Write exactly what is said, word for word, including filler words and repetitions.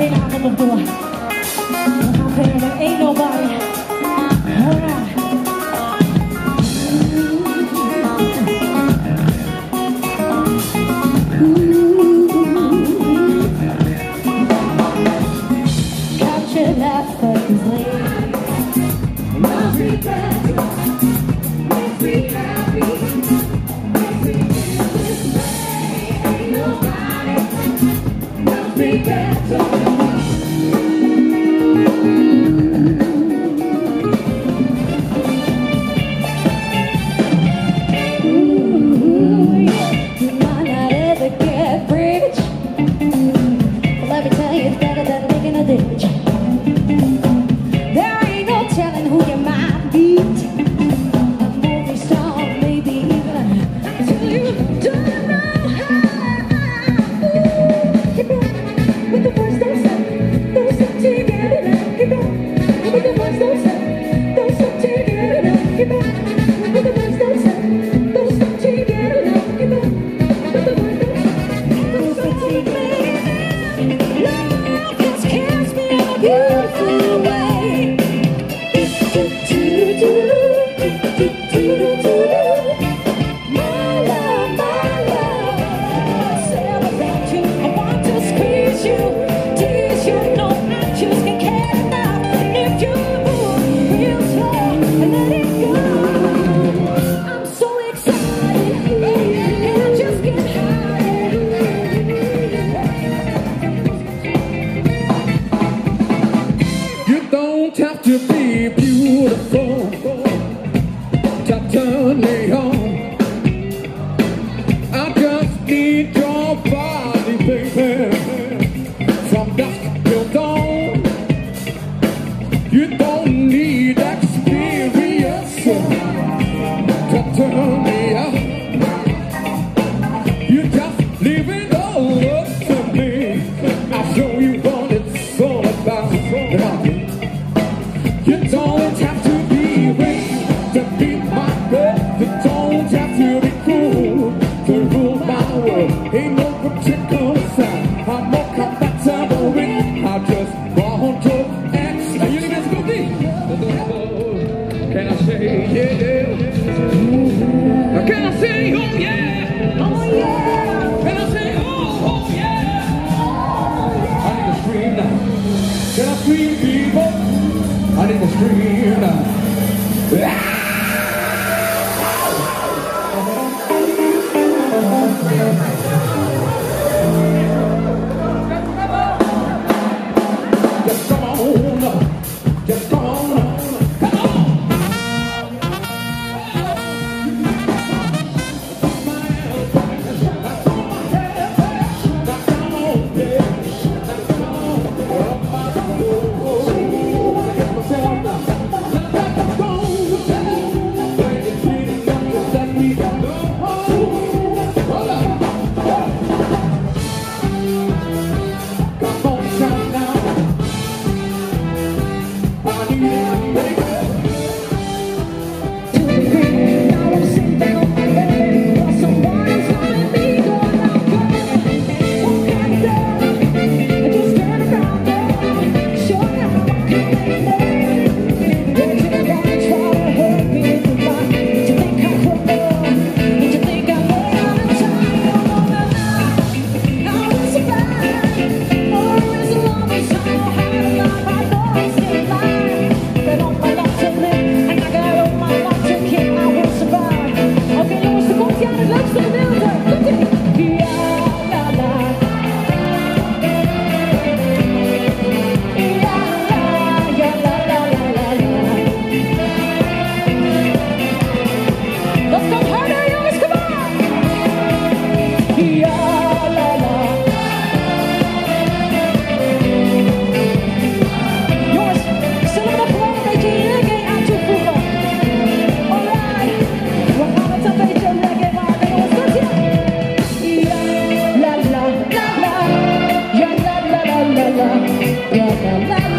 kailangan mo to. Okay, there ain't nobody. Alright. Capture that fucking slave. Love me back. Make me happy. Make me feel this way. Ain't nobody. Love me better. Have to be beautiful to turn me on. I just need your body, baby, from dusk till dawn. You don't need experience to turn me on. You just leave it all up to me. I'll show you what it's all about. You don't have to be rich to be my girl. You don't have to be cool to rule my world. Ain't no particular sign. I'm more compatible with. I just want to X. Are you listening to me? Can I say yeah, yeah? Can I say oh yeah? Oh yeah. Can I say oh, oh yeah? I need to scream now. Can I scream, people? I need to scream now. Just come on, just come on, come on. La la la